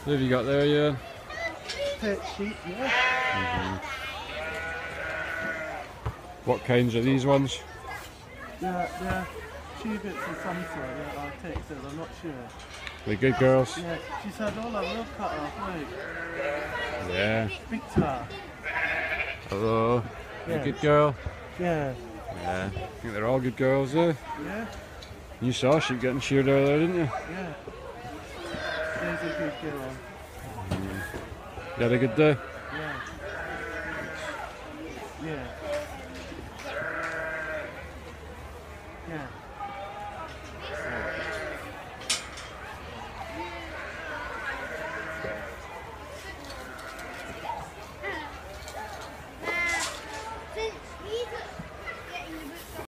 What have you got there, yeah? Pet sheep, yeah. What kinds are these ones? They're Chubits of some sort, yeah, like Texas, I'm not sure. They're good girls? Yeah, she's had all her will cut off, look. Yeah. Speak to her. Hello. You Yeah. a good girl? Yeah. Yeah. I think they're all good girls, eh? Yeah? You saw sheep getting sheared earlier, didn't you? Yeah. There's a good girl. You had a good day? Yeah. Yeah. Yeah.